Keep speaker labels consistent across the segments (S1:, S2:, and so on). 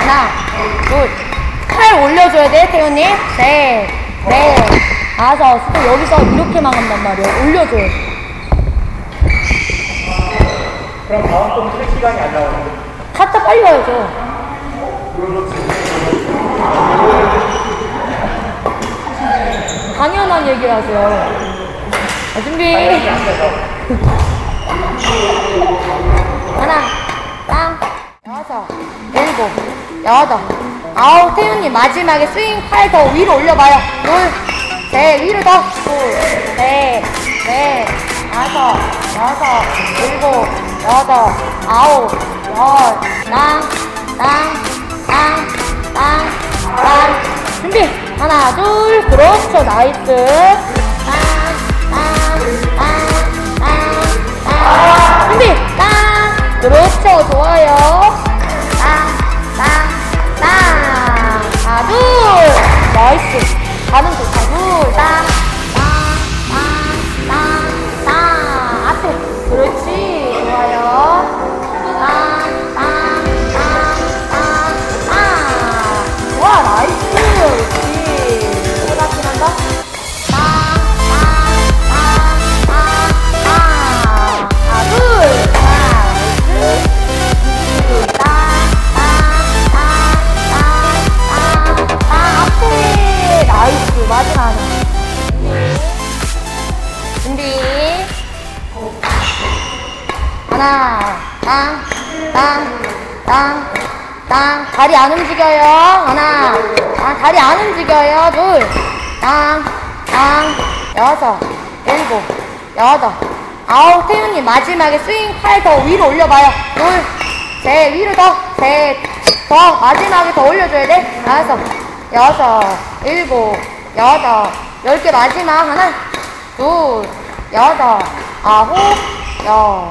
S1: 하나, 둘. 팔 올려줘야 돼, 태훈님. 셋, 넷, 다섯. 또 여기서 이렇게만 한단 말이야. 올려줘야 돼.
S2: 그럼 다음 동 쉴 시간이 안 나오는데?
S1: 타타 빨리 와야죠. 당연한 얘기를 하세요. 자, 준비. 하나, 땅, 여섯, 일곱, 여덟, 아홉. 태훈님 마지막에 스윙 팔 더 위로 올려봐요. 둘, 셋, 위로 더. 둘, 셋, 넷, 다섯, 여섯, 일곱, 여덟, 아홉, 열. 땅, 땅, 땅, 땅, 땅. 준비. 하나, 둘. 그렇죠. 나이스. 땅, 땅, 땅, 땅, 땅. 준비. 땅. 그렇죠. 좋아요. 땅, 땅, 땅. 하나, 둘. 나이스. 가는 좋다. 둘. 땅, 땅, 땅, 땅, 땅. 앞에. 그렇지. 좋아요. 땅, 땅, 땅, 땅, 땅. 좋아. 나이스. 그렇지. 또 다시 한다. 땅, 땅, 땅, 땅, 땅. 하나, 둘. 나이스. 땅, 땅, 땅, 땅, 땅. 앞에. 나이스. 마지막. 준비. 하나, 땅, 땅, 땅, 땅. 다리 안 움직여요. 하나, 다리 안 움직여요. 둘, 땅, 땅, 여섯, 일곱, 여덟, 아홉. 태훈님 마지막에 스윙 팔 더 위로 올려봐요. 둘, 셋, 위로 더, 셋, 더. 마지막에 더 올려줘야 돼. 다섯, 여섯, 일곱, 여덟, 10개 마지막. 하나, 둘, 여덟, 아홉, 열.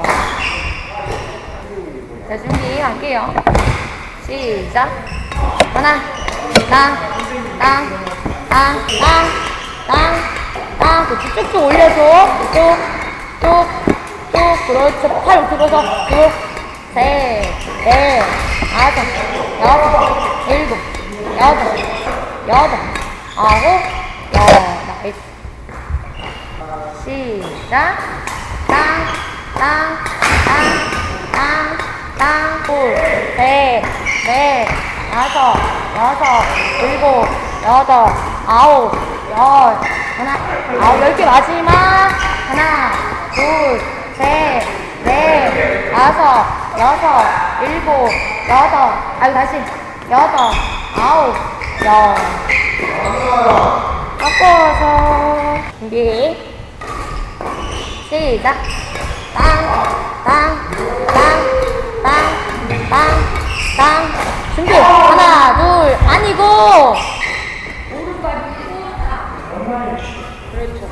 S1: 자, 준비 할게요. 시작. 하나, 땅, 땅, 땅, 땅, 땅, 땅. 쭉쭉 올려줘. 쭉. 그렇죠. 팔 들어서. 둘, 셋, 넷, 다섯, 여섯, 일곱, 여덟, 아홉, 열. 나이스. 시작. 땅, 땅, 땅, 땅, 땅. 둘, 셋, 넷, 다섯, 여섯, 일곱, 여덟, 아홉, 열. 하나, 10개 마지막. 하나, 둘, 셋, 넷, 다섯, 여섯, 일곱, 여덟. 다시. 여덟, 아홉, 열. 꺾어서. 준비. 시작. 땅, 준비. 하나, 둘. 아니고. 그렇죠.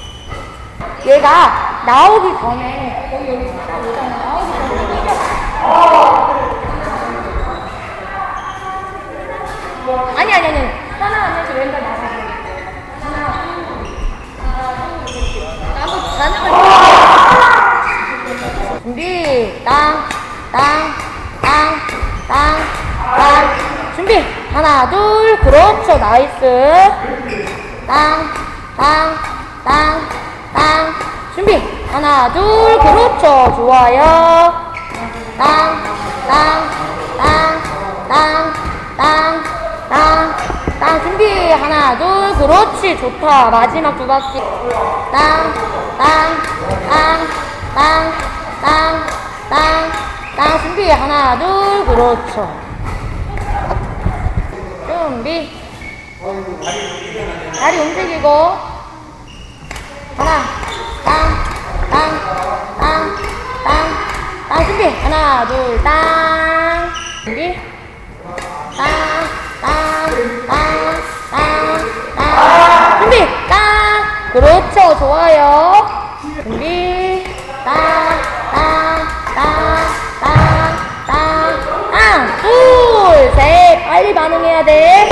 S1: 얘가 나오기 전에 거기 여기 딱 오잖아. 나오기 전에 아니. 하나 안 해서 왼발 나가. 하나, 둘. 준비. 땅. 준비. 하나, 둘. 그렇죠. 나이스. 땅. 준비. 하나, 둘. 그렇죠. 좋아요. 땅. 준비. 하나, 둘. 그렇지. 좋다. 마지막 두 바퀴. 땅. 준비. 하나, 둘. 그렇죠. 준비. 다리 움직이고. 하나, 땅. 준비. 하나, 둘, 땅. 준비. 준비. 땅. 그렇죠. 좋아요. 준비. 둘, 셋. 빨리 반응해야 돼.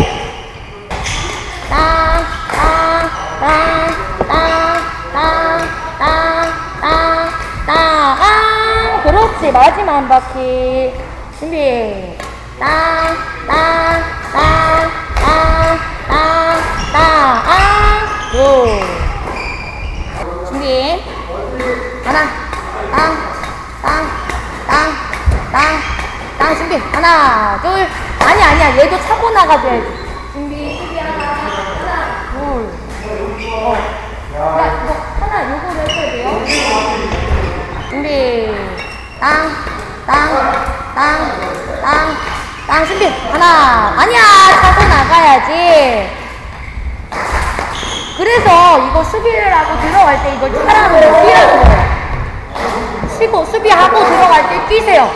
S1: 그렇지. 마지막 한 바퀴. 준비. 땅. 땅, 땅, 땅, 땅, 땅, 둘. 준비. 하나, 땅, 땅, 땅, 땅, 땅, 준비. 하나, 둘. 아니야. 얘도 차고 나가줘야지. 준비. 준비. 하나, 둘. 야, 하나, 요거를 해줘야 돼요. 준비. 땅, 땅, 땅, 땅, 땅, 준비. 하나. 아니야, 차고 나가야지. 그래서 이거 수비를 하고 들어갈 때 이걸 차라는 거 뛰라는 거예요. 쉬고 수비하고 들어갈 때 뛰세요.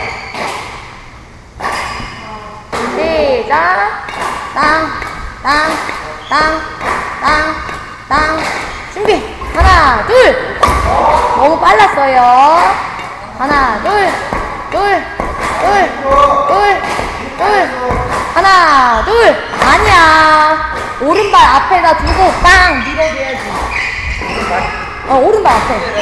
S1: 시작. 땅, 땅, 땅, 땅, 땅. 준비. 하나, 둘. 너무 빨랐어요. 하나, 둘, 둘, 둘, 둘, 둘. 하나, 둘. 아니야. 오른발 앞에다 두고 빵 밀어줘야지. 오른발 앞에.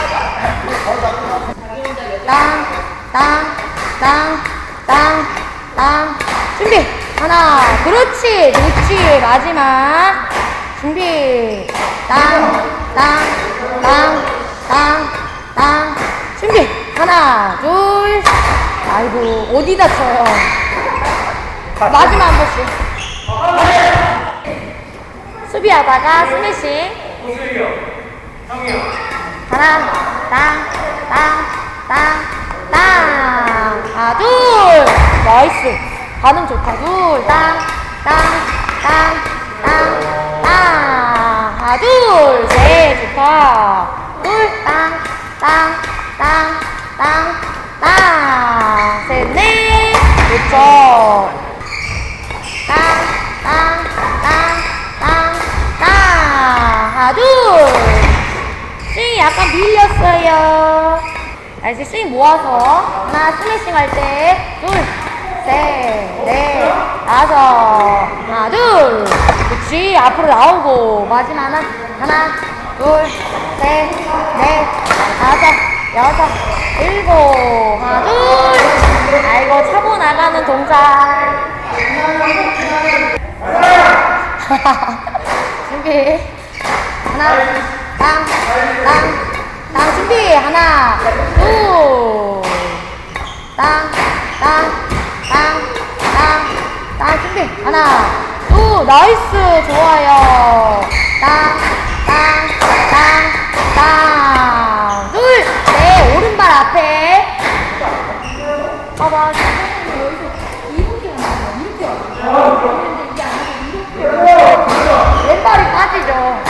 S1: 땅, 땅, 땅, 땅, 땅. 준비. 하나. 그렇지. 그렇지. 마지막. 준비. 땅, 땅, 땅, 땅, 땅. 준비. 하나, 둘. 아이고, 어디다 쳐요? 마지막 한 번씩. 수비하다가 스매싱. 하나, 땅, 땅, 땅, 땅. 하나, 둘. 나이스. 반응 좋다. 둘, 땅, 땅, 땅, 땅, 땅. 하나, 둘, 셋. 좋다. 둘, 땅, 땅, 땅, 땅, 땅. 셋, 넷. 그렇죠. 땅, 땅, 땅, 땅, 땅. 하나, 둘. 스윙이 약간 밀렸어요. 알지? 스윙 모아서. 하나, 스매싱 할 때. 둘, 셋, 넷, 다섯. 하나, 둘. 그치. 앞으로 나오고. 마지막 하나. 하나, 둘, 셋, 넷, 다섯, 여섯, 일곱. 하나, 둘. 아이고, 차고 나가는 동작. 준비. 하나, 땅, 땅, 땅. 준비. 하나, 둘. 땅, 땅, 땅, 땅, 땅. 준비. 하나, 둘. 나이스. 좋아요. 땅, 땅, 땅, 땅. 둘. 네, 오른발 앞에. 봐봐. 이렇게 하는 왼발이 빠지죠.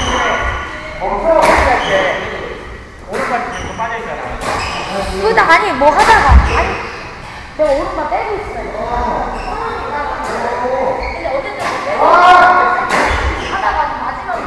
S2: 오른발이 계속 빠져있잖아.
S1: 그다 아니 뭐 하다가 아니 내가 오른발 빼고 있어요. 근데 어쨌든 하다가 마지막에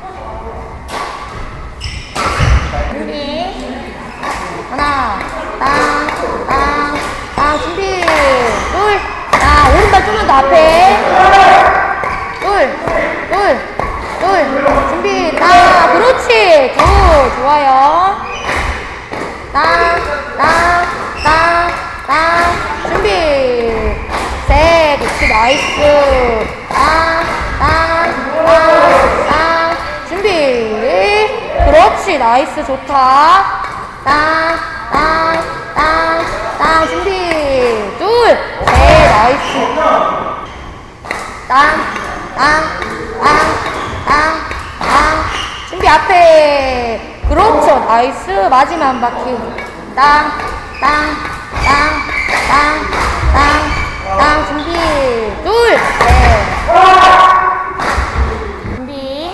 S1: 준비. 하나, 땅, 땅, 땅. 준비. 둘. 자, 오른발 좀만 더 앞에. 둘, 둘, 둘. 준비. 땅. 그렇지. 둘. 좋아요. 땅, 땅, 땅, 땅. 준비. 셋. 그렇지. 나이스. 땅, 땅, 땅, 땅. 준비. 그렇지. 나이스. 좋다. 땅, 땅, 땅, 땅. 준비. 둘. 셋. 나이스. 땅, 땅, 땅, 땅, 땅. 준비. 앞에. 그렇죠. 나이스. 마지막 한 바퀴. 땅, 땅, 땅, 땅, 땅, 땅. 준비. 둘. 셋. 준비.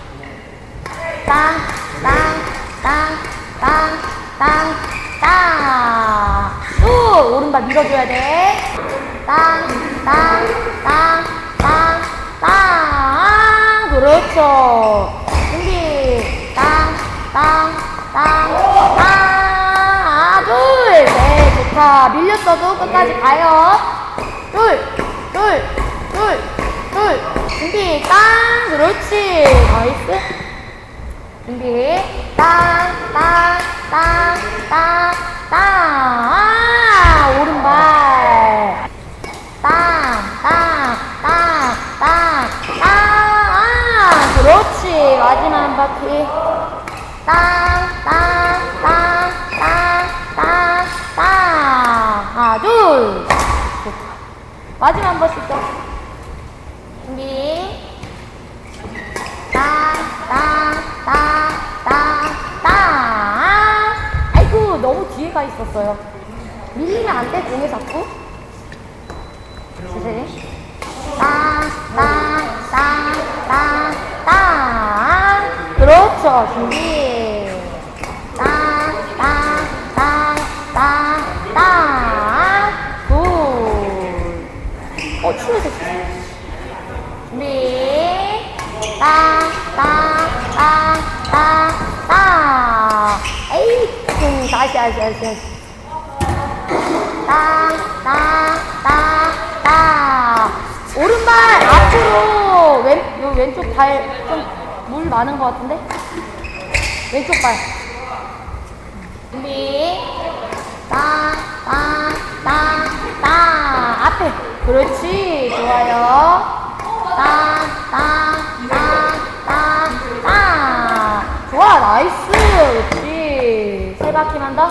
S1: 땅, 땅, 땅, 땅, 땅, 땅. 또 오른발 밀어줘야 돼. 땅, 땅, 땅, 땅, 땅. 그렇죠. 준비. 땅, 땅, 땅, 땅. 둘. 네, 좋다. 밀렸어도 끝까지 가요. 둘, 둘, 둘, 둘. 준비. 땅. 그렇지. 나이스. 준비. 땅, 땅, 땅, 땅, 땅. 오른발. 땅. 하나, 둘. 좋다. 마지막 한 번씩 더. 준비. 아이고, 너무 뒤에 가 있었어요. 밀리면 안 돼, 공에 자꾸. 주세요. 그렇죠. 준비. 굿. 춤에서 준비. 에이, 다시. 오른발 앞으로 왼쪽 발 좀 물 많은 것 같은데? 왼쪽 발 준비 앞에 그렇지 좋아요 좋아 나이스 그렇지 세 바퀴만 더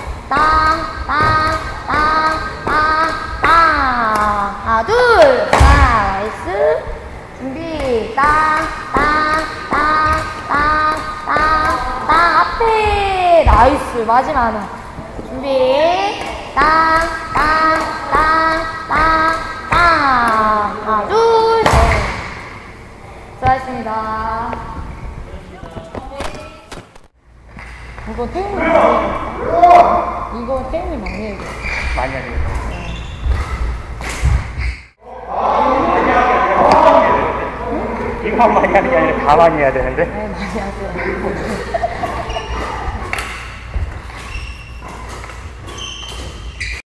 S1: 하나 둘 나이스 준비 앞에 나이스 마지막 하나 준비 하나 둘 셋 수고하셨습니다. 이거 태용이 막내야겠다. 이거 태용이 막내야겠다.
S2: 많이 해야 되겠다. 이거만 많이 하는 게 아니라 다 많이 해야 되는데.
S1: 네, 많이 하세요.